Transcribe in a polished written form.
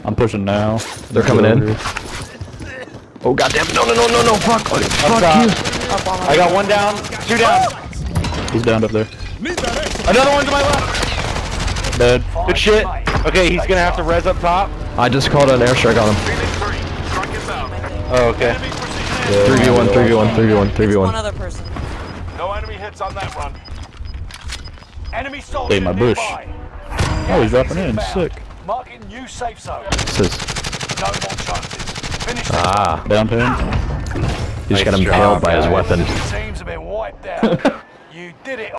I'm pushing now. They're coming in. Oh goddamn! No! Fuck! Fuck you! I got one down, two down. He's down up there. Another one to my left. Dead. Good shit. Okay, he's gonna have to res up top. I just called an airstrike on him. Oh, okay. 3v1, 3v1, 3v1, 3v1. One other person. No enemy hits on that run. Enemy soldier Stay in my bush. nearby. Oh, he's dropping in. Sick. Marking new safe zone. This is No more chances. Finish the Down to him. he just got Nice impaled job, by his guys. weapon. teams have been wiped out. You did it.